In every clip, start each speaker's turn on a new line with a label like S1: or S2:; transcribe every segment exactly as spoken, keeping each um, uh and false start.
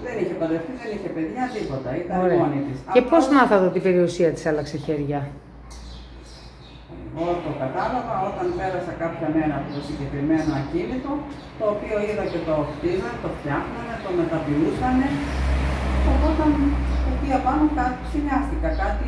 S1: Δεν είχε παντρευτεί, δεν είχε παιδιά, τίποτα. Ήταν μόνη της.
S2: Και
S1: Απλώς...
S2: πώς μάθατε ότι η περιουσία της άλλαξε χέρια?
S1: Εγώ το κατάλαβα όταν πέρασα κάποια μέρα από το συγκεκριμένο ακίνητο, το οποίο είδα και το χτίζανε, το φτιάχνανε, το μεταποιούσανε. Οπότε εκεί απάνω κάτι ξυνιάστηκα, κάτι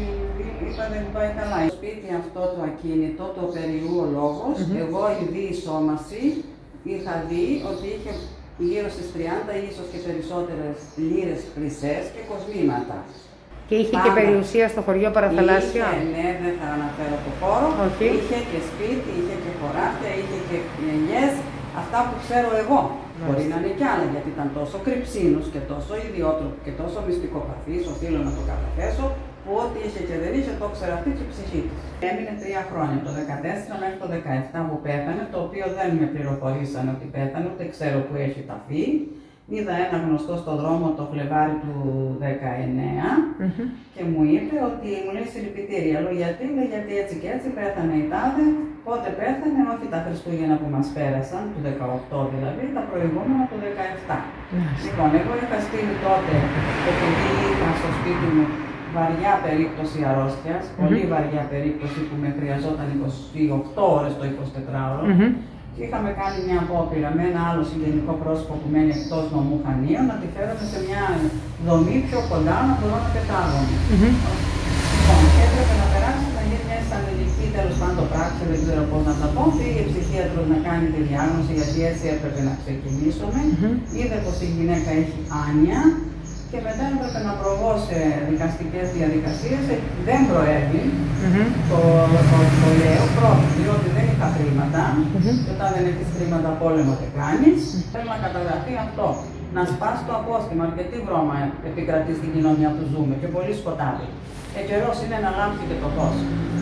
S1: είπα δεν πάει καλά. Στο σπίτι αυτό το ακίνητο, το περιού ο λόγος, mm-hmm. εγώ η διεισόμαση είχα δει ότι είχε γύρω στις τριάντα ίσως και περισσότερες λίρες χρυσές και κοσμήματα.
S2: Και είχε
S1: Πάντα.
S2: Και περιουσία στο χωριό παραθαλάσσιο.
S1: Είχε, ναι, δεν θα αναφέρω το χώρο.
S2: Okay.
S1: Είχε και σπίτι, είχε και χωράφια, είχε και γενιές. Αυτά που ξέρω εγώ. Μάλιστα. Μπορεί να είναι κι άλλα, γιατί ήταν τόσο κρυψίνος και τόσο ιδιότροπο και τόσο μυστικοπαθής, οφείλω να το καταθέσω, που ό,τι είχε και δεν είχε, το ήξερε αυτή και η ψυχή του. Έμεινε τρία χρόνια, το δεκατέσσερα μέχρι το δεκαεπτά που πέθανε, το οποίο δεν με πληροφορήσανε ότι πέθανε, ούτε ξέρω που έχει ταφεί. Είδα ένα γνωστό στον δρόμο το Φλεβάρι του δεκαεννέα mm-hmm. και μου είπε ότι μου λέει συλληπιτήρια. Λέω γιατί, λέει γιατί έτσι και έτσι πέθανε η τάδε, πότε πέθανε, όχι τα Χριστούγεννα που μας πέρασαν, του δεκαοκτώ δηλαδή, τα προηγούμενα του δεκαεπτά. Mm-hmm. Λοιπόν, εγώ είχα στείλει τότε, επειδή είχα στο σπίτι μου βαριά περίπτωση αρρώστιας, mm-hmm. πολύ βαριά περίπτωση που με χρειαζόταν είκοσι οκτώ ώρες το εικοσιτετράωρο, mm-hmm. και είχαμε κάνει μια απόπειρα με ένα άλλο συγγενικό πρόσωπο που μένει εκτός νομού Χανίων να τη φέρουμε σε μια δομή πιο κοντά να μπορώ να πετάγομαι. Mm-hmm. Λοιπόν, και έπρεπε να περάσει να γίνει μια αισθανελική τέλος πάντων πράξη, δεν ξέρω πώς να τα πω. Πήγε ψυχίατρος να κάνει τη διάγνωση, γιατί έτσι έπρεπε να ξεκινήσουμε. Mm-hmm. Είδε πως η γυναίκα έχει άνοια. Και μετά έπρεπε να προβώ σε δικαστικές διαδικασίες, δεν προέβη, mm-hmm. το, το, το λέω πρώτον, διότι δεν είχα χρήματα, mm-hmm. και όταν δεν έχεις χρήματα πόλεμο δεν κάνεις, mm-hmm. θέλω να καταγραφεί αυτό, να σπάσει το απόστημα, αρκετή βρώμα επικρατεί στην κοινωνία που ζούμε και πολύ σκοτάδι. Και καιρός είναι να λάμψει και το φως.